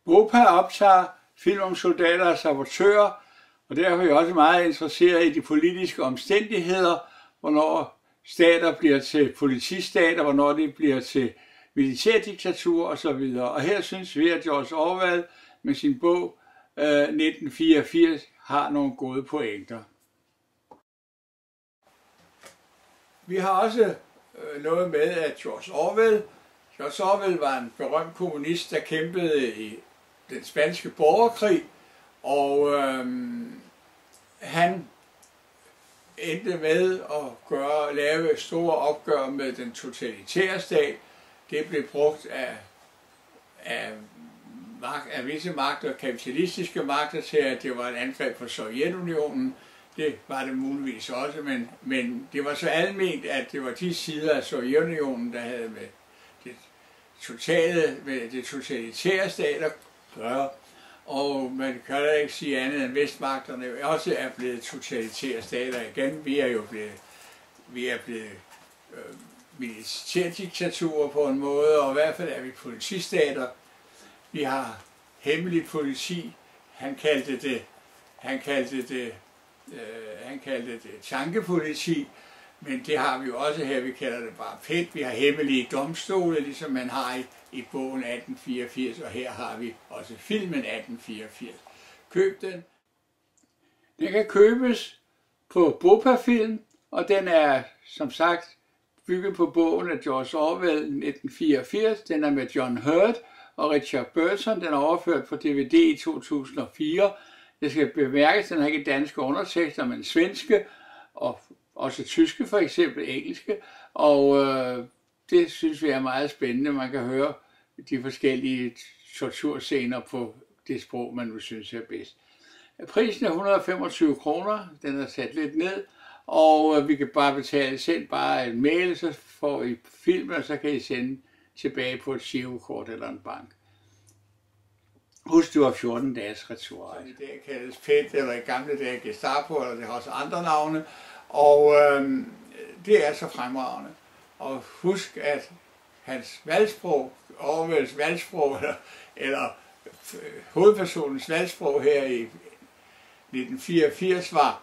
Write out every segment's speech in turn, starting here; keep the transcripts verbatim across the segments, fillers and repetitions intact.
BOPA optager film om soldater og sabotører, og derfor er jeg også meget interesseret i de politiske omstændigheder, hvornår stater bliver til politistater, hvornår de bliver til militærdiktatur osv. Og her synes vi, at George Orwell med sin bog øh, nitten fireogfirs har nogle gode pointer. Vi har også øh, noget med, at George Orwell, George Orwell var en berømt kommunist, der kæmpede i den spanske borgerkrig, og øh, han endte med at gøre, lave store opgør med den totalitære stat. Det blev brugt af, af, af visse magter, kapitalistiske magter, til at det var et angreb på Sovjetunionen. Det var det muligvis også, men, men det var så alment, at det var de sider af Sovjetunionen, der havde med det totale, med det totalitære stat at gøre. Og man kan da ikke sige andet end vestmagterne også er blevet totalitære stater igen. Vi er jo blevet, vi er blevet øh, militærdiktaturer på en måde, og i hvert fald er vi politistater. Vi har hemmelig politi. Han kaldte det, han kaldte det, øh, han kaldte det tankepoliti, men det har vi jo også her. Vi kalder det bare P E T. Vi har hemmelige domstole, ligesom man har i i bogen atten fireogfirs, og her har vi også filmen atten fireogfirs. Køb den. Den kan købes på BOPA Film, og den er som sagt bygget på bogen af George Orwell nitten fireogfirs. Den er med John Hurt og Richard Burton. Den er overført på D V D i to tusind og fire. Det skal bemærkes, den har ikke danske undertekster, men svenske, og også tyske for eksempel, engelske. Og øh, det synes vi er meget spændende. Man kan høre de forskellige torturscener på det sprog, man nu synes er bedst. Prisen er et hundrede og femogtyve kroner. Den er sat lidt ned, og vi kan bare betale selv bare en mail, så får I filmen, og så kan I sende tilbage på et girokort eller en bank. Husk, du har fjorten dages returrejse. I dag kaldes P E T, eller i gamle dage Gestapo, eller det har også andre navne, og øhm, det er så fremragende. Og husk, at hans valgsprog, Orwells valgsprog, eller, eller øh, hovedpersonens valgsprog her i nitten fireogfirs var: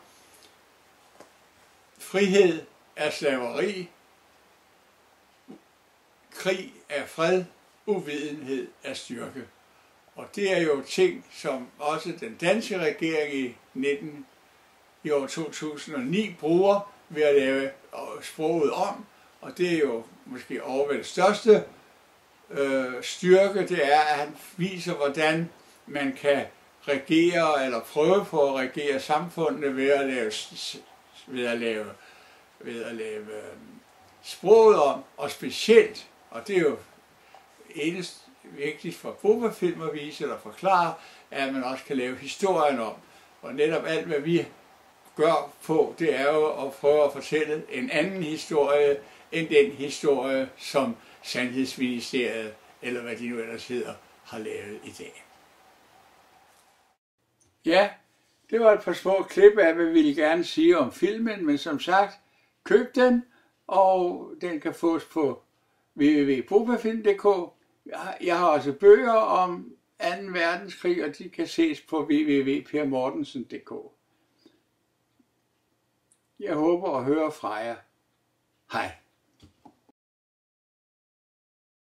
frihed er slaveri, krig er fred, uvidenhed er styrke. Og det er jo ting, som også den danske regering i, nitten, i år to tusind og ni bruger ved at lave sproget om. Og det er jo måske Orwells største øh, styrke, det er, at han viser, hvordan man kan regere, eller prøve på at regere samfundet ved at lave, ved at lave, ved at lave øh, sproget om, og specielt, og det er jo eneste vigtigt for BOPA-film at vise eller forklare, at man også kan lave historien om. Og netop alt, hvad vi gør på, det er jo at prøve at fortælle en anden historie, end den historie, som Sandhedsministeriet, eller hvad de nu ellers hedder, har lavet i dag. Ja, det var et par små klip af, hvad vi ville gerne sige om filmen, men som sagt, køb den, og den kan fås på w w w punktum bopafilm punktum d k. Jeg har også bøger om anden verdenskrig, og de kan ses på w w w punktum per mortensen punktum d k. Jeg håber at høre fra jer. Hej.